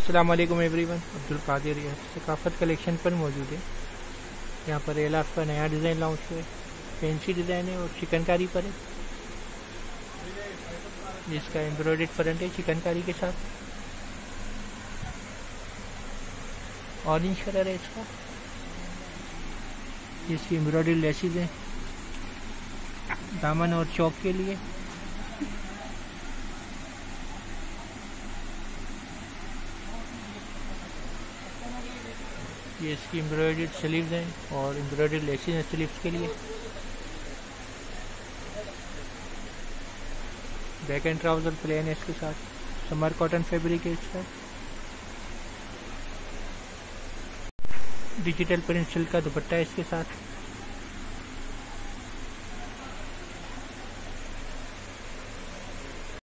अस्सलाम वालेकुम एवरीवन, अब्दुल कादिर है। सकाफत कलेक्शन पर मौजूद है। यहाँ पर एलाफ का नया डिज़ाइन लॉन्च हुआ है। फैंसी डिज़ाइन है और चिकनकारी पर है, जिसका एम्ब्रॉयडर्ड फ्रंट है चिकनकारी के साथ। ऑरेंज कलर है इसका, इसकी एम्ब्रॉयडर्ड लेसेस हैं दामन और चौक के लिए। ये इसकी एम्ब्रॉयडर्ड स्लीव्स हैं और एम्ब्रॉयडर्ड लेसेस हैं स्लीव्स के लिए। बैक एंड ट्राउजर प्लेन है इसके साथ। समर कॉटन फैब्रिक है इसका। डिजिटल प्रिंट सिल्क का दुपट्टा है इसके साथ।